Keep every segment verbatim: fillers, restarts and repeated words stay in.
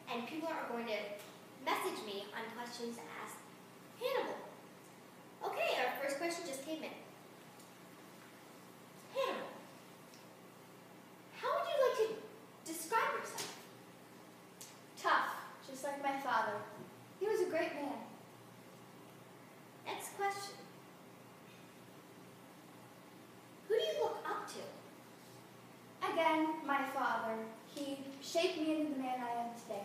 and people are going to message me on questions to ask Hannibal. Okay, our first question just came in. Hannibal, how would you like to describe yourself? Tough, just like my father. He was a great man. Next question. Who do you look up to? Again, my father. He shaped me into the man I am today.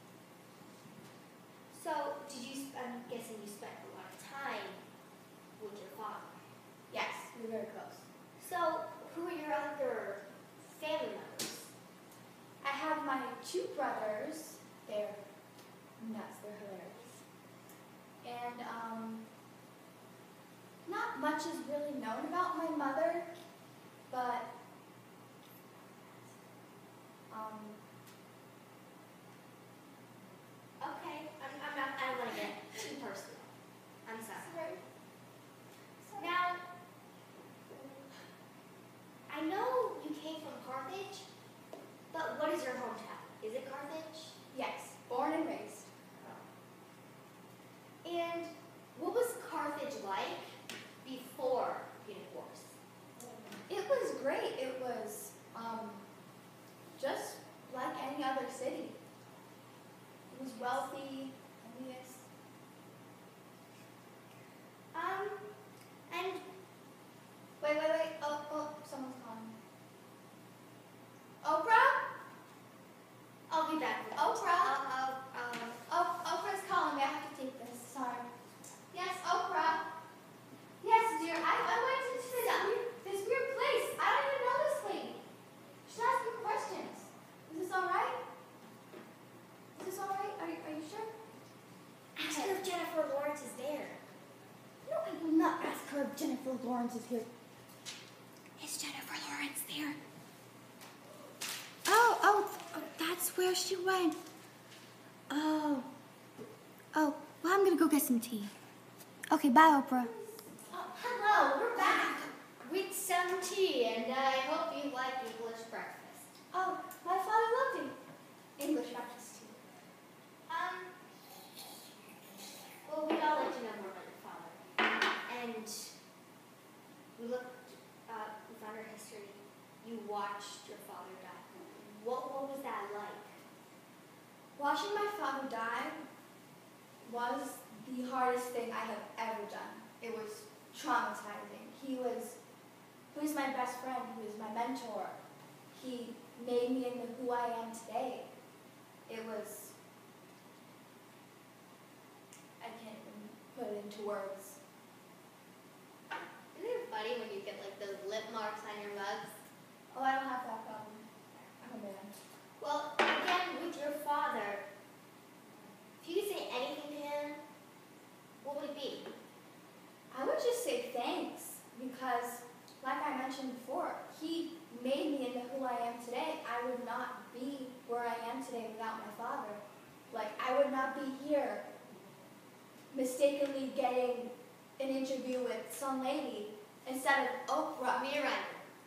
So, did you, I'm guessing you spent a lot of time with your father. Yes, we were very close. So, who are your other family members? I have my two brothers. They're nuts, they're hilarious. And um, not much is really known about my mother, but um, okay, I'm, I'm not, I don't want to get too personal. I'm sorry. sorry. sorry. Now, I know you came from Carthage, but what is your hometown? Is it Carthage? Yes, born and raised. And what was Carthage like before Punic Wars? It was great. It was um, just like any other city. It was wealthy, envious. Um, and Wait, wait, wait. Oh, oh, someone's calling me. Oprah? I'll be back with Oprah? I'll, I'll, um, Oh, Oprah's calling me. I have to take this. Sorry. Yes, Oprah. Yes, dear. I, I went into this weird, this weird place. I don't even know this lady. She's asking questions. Is this all right? Is this all right? Are you, are you sure? ask her if Jennifer Lawrence is there. No, I will not ask her if Jennifer Lawrence is here. Is Jennifer Lawrence there? Oh, oh, oh, that's where she went. Oh. Oh, well, I'm gonna go get some tea. Okay, bye, Oprah. Oh, hello, we're back with some tea, and I hope you like English breakfast. Oh, my father loved it. English breakfast tea. Um, well, we'd all like to know more about your father. And we looked, uh, we found our history. You watched your father die. What, what was that like? Watching my father die was the hardest thing I have ever done. It was traumatizing. He was, he was my best friend. He was my mentor. He made me into who I am today. It was, I can't even put it into words. Isn't it funny when you get like those lip marks on your mugs? Oh, I don't have that problem. I'm a man. Well, again, with your father, if you could say anything to him, what would it be? I would just say thanks because, like I mentioned before, he made me into who I am today. I would not be where I am today without my father. Like, I would not be here mistakenly getting an interview with some lady instead of Oprah. Me right.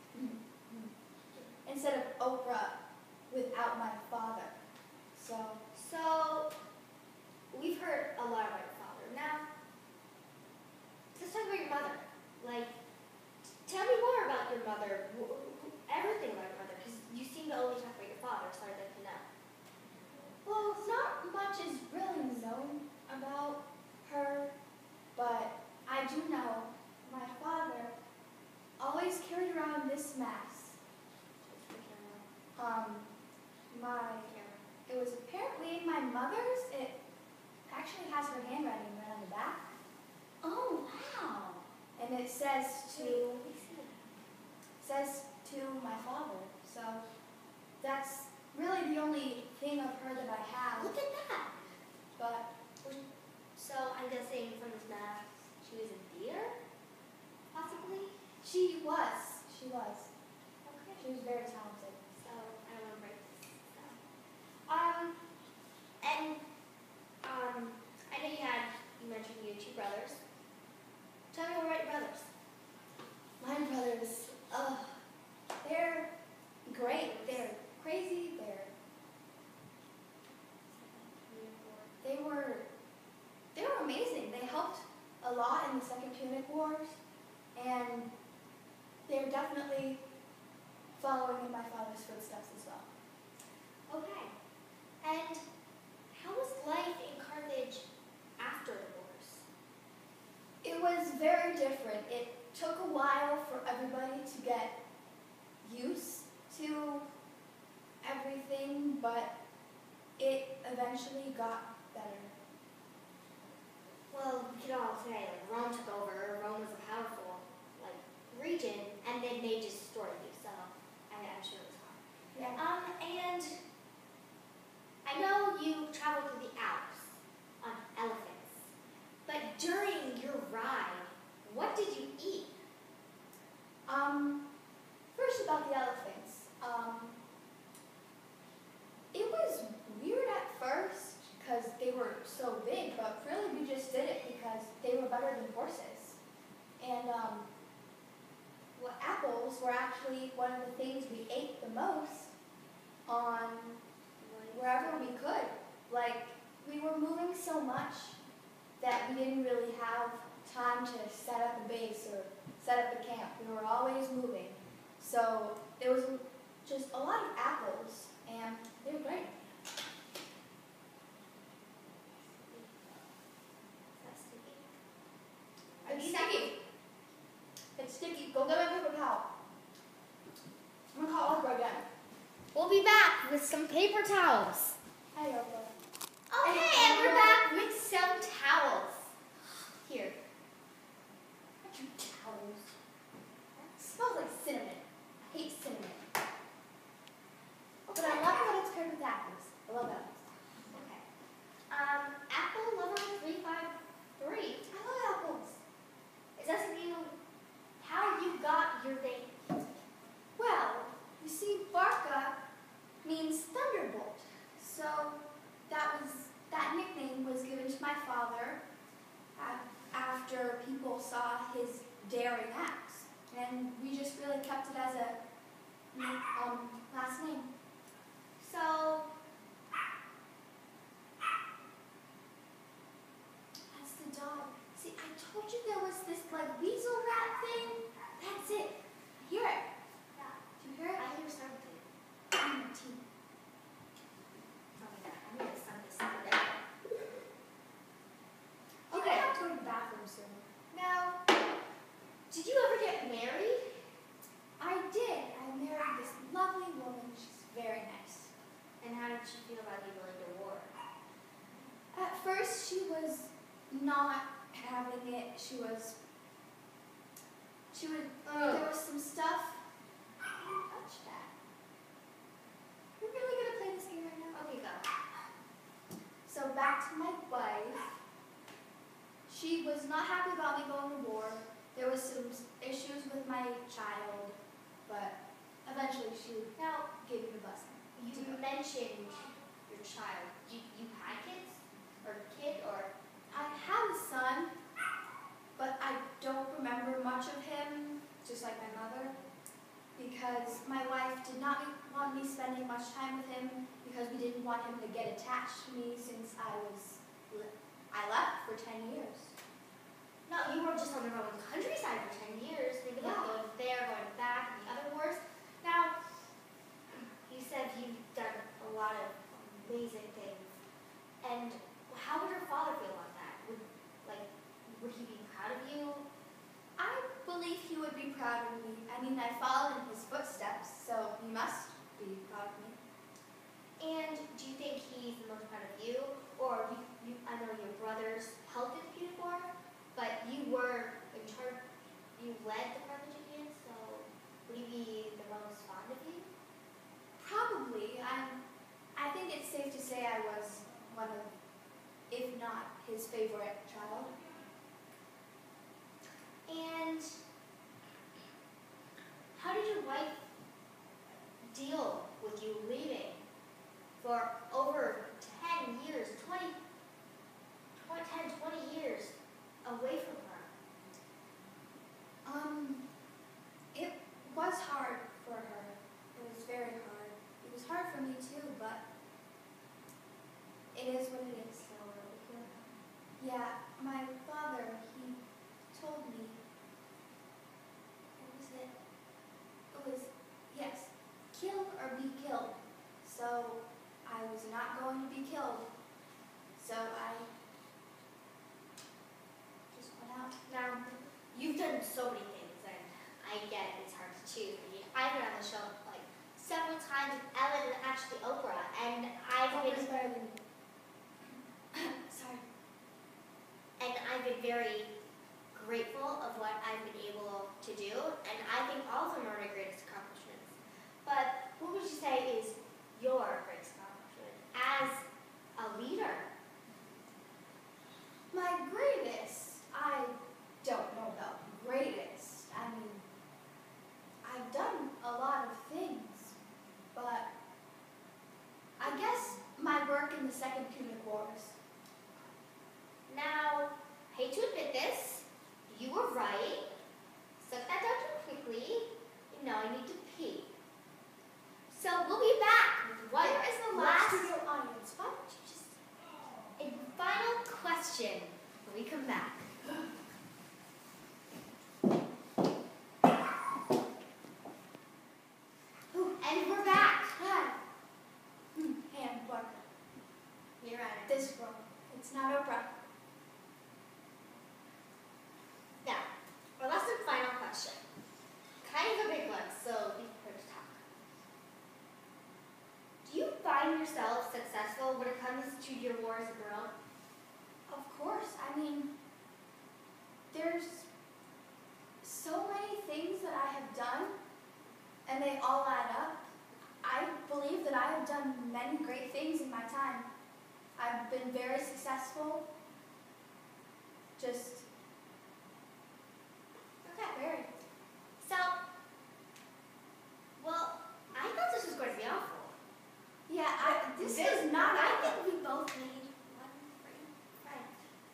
Instead of Oprah without my father. So, So, we've heard a lot about your father. Now, let's talk about your mother. Like, tell me more about your mother, everything about your mother, because you seem to only talk about your father, so I'd like to know. well, not much is really known about her, but I do know my father always carried around this mask. Um, my, it was apparently my mother's. It actually has her handwriting right on the back. Oh, wow. And it says to, says to my father. So that's really the only thing of her that I have. Look at that. But So, I'm guessing from this math, she was in theater? Possibly? she was, she was. Okay. She was very talented. So, I don't want to break this down. Um, and, um, I know you had, you mentioned you had two brothers. Tell me more about your brothers. My brothers, uh, they're great. They're crazy. They're definitely following in my father's footsteps as well. Okay. And how was life in Carthage after the wars? It was very different. It took a while for everybody to get used to everything, but it eventually got better. Well, we could all say like Rome took over. Rome was a powerful like region, and then they just destroyed you. So I, I'm sure it was hard. Yeah. Um, and I know you traveled through the Alps on elephants, but during your ride, what did you eat? Um, first about the elephants. Um, it was weird at first because they were so big, but really we just did it because they were better than horses. And um, well, apples were actually one of the things we ate the most on wherever we could. Like, we were moving so much that we didn't really have time to set up a base or set up a camp. We were always moving. So there was just a lot of apples, and they were great. That's sticky. It's sticky. It's sticky. Go get my paper towel. I'm gonna call Oprah again. We'll be back with some paper towels. Hi, Oprah. Okay, and we're back with some towels. Here. What you towels? It smells like cinnamon. I hate cinnamon. But I love it when it's paired with apples. I love apples. Okay. Um, Apple Lover three five three. I love apples. Is that something you, how you got your name? Well, you see, Barca means thunderbolt. So that was that nickname was given to my father a- after people saw his daring acts, and we just really kept it as a um, last name. So, That's the dog. See, I told you there was this like weasel rat thing. That's it. I hear it. yeah, Do you hear it? I hear something. Mm, tea. Oh my god, I'm gonna send this today. Okay. I have to go to the bathroom soon. Now, did you ever get married? I did. I married this lovely woman. She's very nice. And how did she feel about you going to war? At first, she was not having it. She was. She would. Oh. There was some stuff. Don't touch that. We're really gonna play this game right now. Okay, go. So back to my wife. She was not happy about me going to war. There was some issues with my child, but eventually she Now, gave me the blessing. you mentioned your child. You, you had kids? Or kid? Or I had a son, but I don't remember much of him, just like my mother, because my wife did not want me spending much time with him because we didn't want him to get attached to me since I was I left for ten years. no, you were just on the Roman countryside for ten years. Maybe like Yeah. going there, going back, and the other wars. Now, you said you've done a lot of amazing things. And how would your father feel about that? Would like would he be proud of you? I believe he would be proud of me. I mean, I followed in his footsteps, so he must be proud of me. And do you think he's the most proud of you? Or you, you I know your brothers helped in the Punic War, but you were in charge, you led the Carthaginians, so would he be the most fond of you? Probably. I'm, I think it's safe to say I was one of, if not his favorite child. And how did your wife deal with you leaving for over ten years, twenty, twenty, ten, twenty years away from her? Um, too. I mean, I've been on the show like several times with Ellen and actually Oprah, and I've Oprah's been better than sorry. and I've been very grateful of what I've been able to do, and I think all of them are my greatest accomplishments. But what would you say is your greatest accomplishment as a leader? My greatest, I don't know about greatest. I mean, I've done a lot of things, but I guess my work in the Second Punic Wars. Now, I hate to admit this, you were right. Suck that down too quickly. And now I need to pee. So we'll be back with one There is a live last studio audience. Why don't you just... and final question when we come back. And we're back. Hi. Hmm, Hannibal Barca. You're right. This girl. It's not Oprah. Now, our last and final question. Kind of a big one, so be prepared to talk. Do you find yourself successful when it comes to your war as a girl? Of course. I mean, there's so many things that I have done, and they all add up. I believe that I have done many great things in my time. I've been very successful. Just Okay. very. So, well, I thought this was going to be awful. Yeah, I, this This- is not. I think we both made one great friend.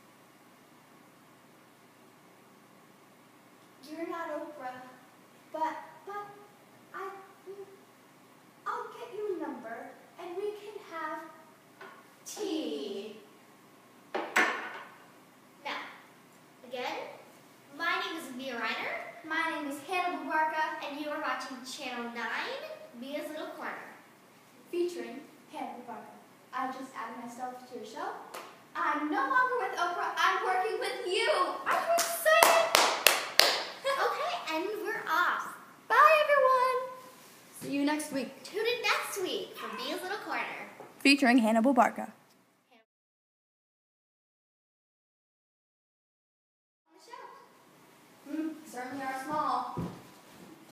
You're not Oprah, but but I I'll get you a number and we can have Tea. Now, again, my name is Mia Reiner, My name is Hannibal Barca, and you are watching Channel nine, Mia's Little Corner. featuring Hannibal Barca. I just added myself to your show. I'm no longer with Oprah. I'm working with you. Are you excited? Okay, and we're off. Bye, everyone. See you next week. Tune in next week for Mia's Little Corner. Featuring Hannibal Barca.